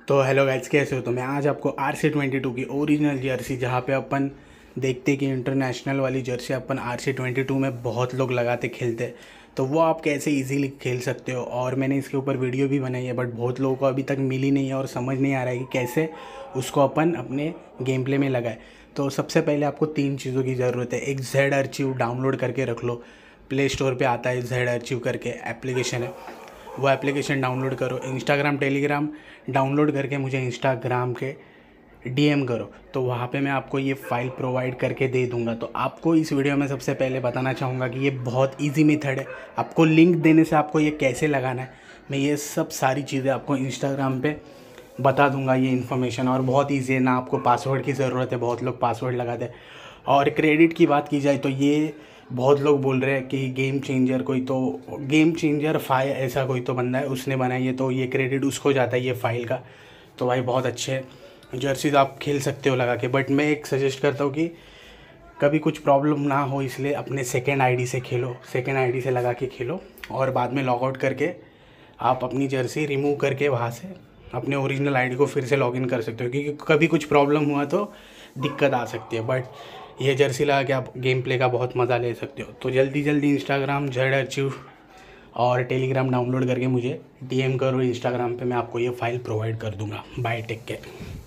तो hello guys, कैसे हो? तो मैं आज आपको RC22 की ओरिजिनल जर्सी, जहाँ पे अपन देखते कि इंटरनेशनल वाली जर्सी अपन RC22 में बहुत लोग लगाते खेलते, तो वो आप कैसे इजीली खेल सकते हो। और मैंने इसके ऊपर वीडियो भी बनाई है, बट बहुत लोगों को अभी तक मिली नहीं है और समझ नहीं आ रहा है कि कैसे उसको अपन अपने गेम प्ले में लगाए। तो सबसे पहले आपको 3 चीज़ों की ज़रूरत है। एक जेड आर्चिव डाउनलोड करके रख लो, प्ले स्टोर पे आता है जेड आर्चिव करके एप्लीकेशन है, वो एप्लीकेशन डाउनलोड करो। इंस्टाग्राम टेलीग्राम डाउनलोड करके मुझे इंस्टाग्राम के डीएम करो, तो वहाँ पे मैं आपको ये फ़ाइल प्रोवाइड करके दे दूँगा। तो आपको इस वीडियो में सबसे पहले बताना चाहूँगा कि ये बहुत इजी मेथड है। आपको लिंक देने से आपको ये कैसे लगाना है, मैं ये सब सारी चीज़ें आपको इंस्टाग्राम पे बता दूंगा, ये इन्फॉर्मेशन। और बहुत ईजी है, ना आपको पासवर्ड की ज़रूरत है, बहुत लोग पासवर्ड लगाते हैं। और क्रेडिट की बात की जाए तो ये बहुत लोग बोल रहे हैं कि गेम चेंजर कोई तो गेम चेंजर ऐसा कोई तो बंदा है, उसने बनाई है, तो ये क्रेडिट उसको जाता है ये फ़ाइल का। तो भाई बहुत अच्छे जर्सीज आप खेल सकते हो लगा के। बट मैं एक सजेस्ट करता हूँ कि कभी कुछ प्रॉब्लम ना हो, इसलिए अपने सेकेंड आईडी से खेलो, सेकेंड आईडी से लगा के खेलो, और बाद में लॉग आउट करके आप अपनी जर्सी रिमूव करके वहाँ से अपने ओरिजिनल आईडी को फिर से लॉगिन कर सकते हो, क्योंकि कभी कुछ प्रॉब्लम हुआ तो दिक्कत आ सकती है। बट ये जर्सी लगा के आप गेम प्ले का बहुत मज़ा ले सकते हो। तो जल्दी जल्दी इंस्टाग्राम जेड अचीव और टेलीग्राम डाउनलोड करके मुझे डीएम करो इंस्टाग्राम पे, मैं आपको ये फ़ाइल प्रोवाइड कर दूँगा। Bye, take care.